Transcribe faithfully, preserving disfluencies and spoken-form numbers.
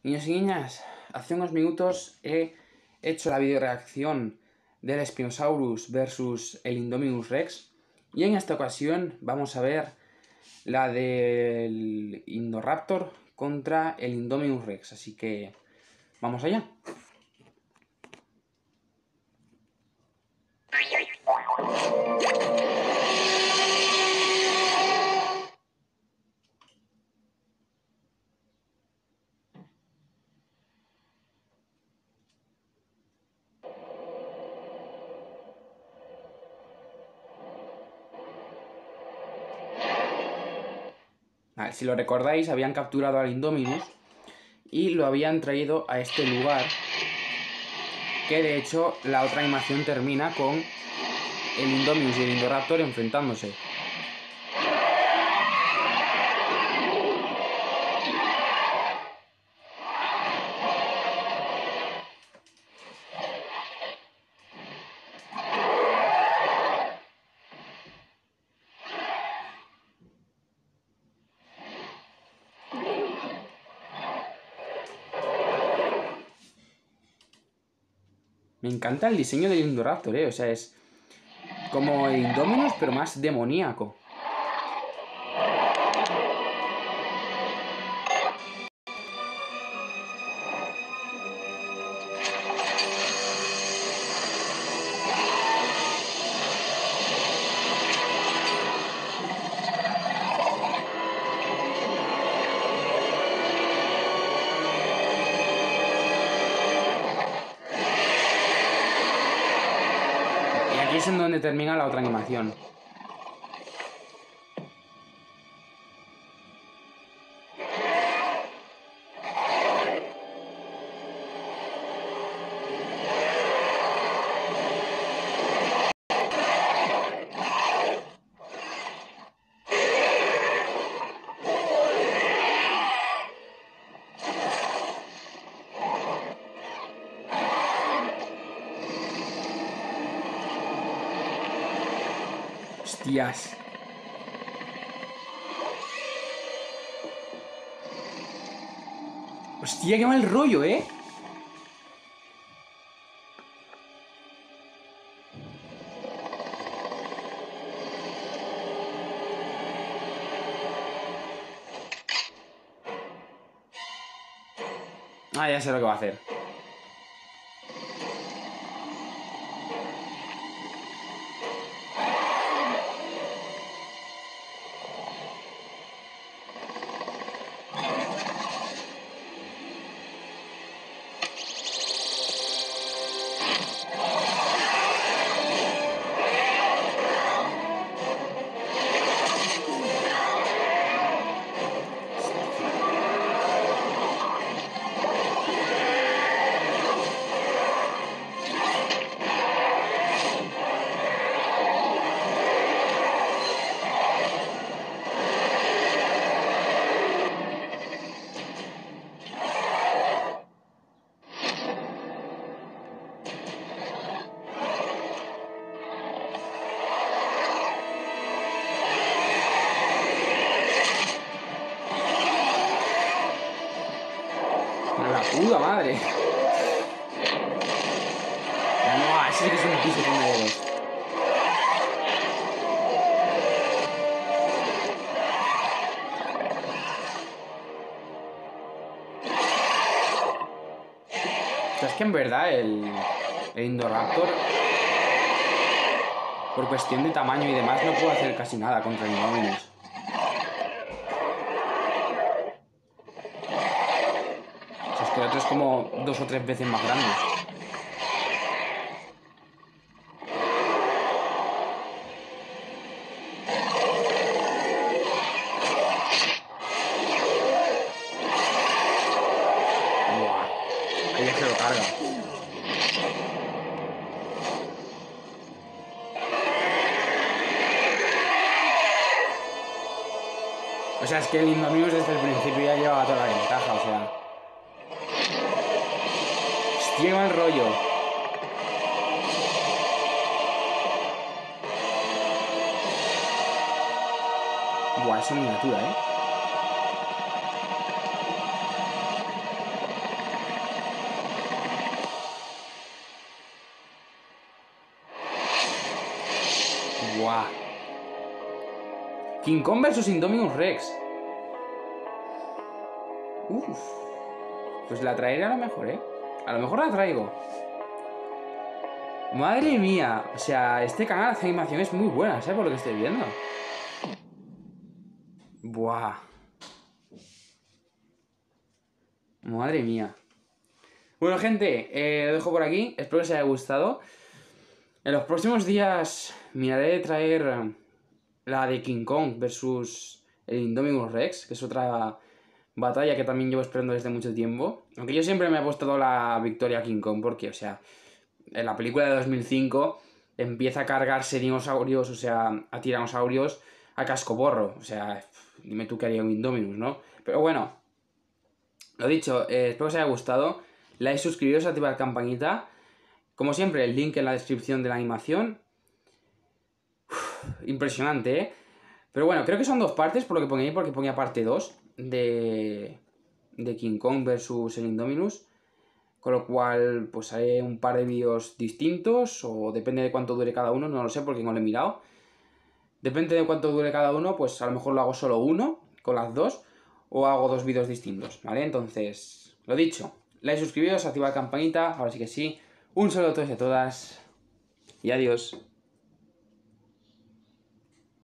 Niños y niñas, hace unos minutos he hecho la videoreacción del Spinosaurus versus el Indominus Rex y en esta ocasión vamos a ver la del Indoraptor contra el Indominus Rex, así que vamos allá. Vale, si lo recordáis, habían capturado al Indominus y lo habían traído a este lugar, que de hecho la otra animación termina con el Indominus y el Indoraptor enfrentándose. Me encanta el diseño del Indoraptor, eh, o sea, es como el Indominus, pero más demoníaco. Y aquí es en donde termina la otra animación. Hostias. Hostia, qué mal rollo, ¿eh? Ah, ya sé lo que va a hacer. La puta madre. No, ese sí que es un piso con dedos. O sea, es que en verdad el, el Indoraptor, por cuestión de tamaño y demás, no puede hacer casi nada contra el Indominus. O sea, es que el otro es como dos o tres veces más grande. Buah. Ahí ya se lo carga. O sea, es que el Indominus desde el principio ya llevaba toda la ventaja, o sea. Hostia, qué mal rollo. Buah, eso es miniatura, ¿eh? Buah. King Kong versus Indominus Rex. Uf. Pues la traeré a lo mejor, ¿eh? A lo mejor la traigo. Madre mía. O sea, este canal hace animaciones muy buenas, ¿sabes? Por lo que estoy viendo. Buah. Madre mía. Bueno, gente, eh, lo dejo por aquí. Espero que os haya gustado. En los próximos días miraré de traer la de King Kong versus el Indominus Rex, que es otra batalla que también llevo esperando desde mucho tiempo. Aunque yo siempre me he apostado la victoria a King Kong, porque, o sea, en la película de dos mil cinco empieza a cargarse dinosaurios, o sea, a tiranosaurios a cascoporro. O sea, dime tú qué haría un Indominus, ¿no? Pero bueno, lo dicho, eh, espero que os haya gustado. Like, suscribiros, activar la campanita. Como siempre, el link en la descripción de la animación. Uf, impresionante, ¿eh? Pero bueno, creo que son dos partes, por lo que ponía ahí, porque ponía parte dos de, de King Kong versus el Indominus. Con lo cual, pues haré un par de vídeos distintos, o depende de cuánto dure cada uno, no lo sé porque no lo he mirado. Depende de cuánto dure cada uno, pues a lo mejor lo hago solo uno, con las dos, o hago dos vídeos distintos, ¿vale? Entonces, lo dicho, like, suscribiros, activar la campanita, ahora sí que sí. Un saludo a todos y a todas, y adiós.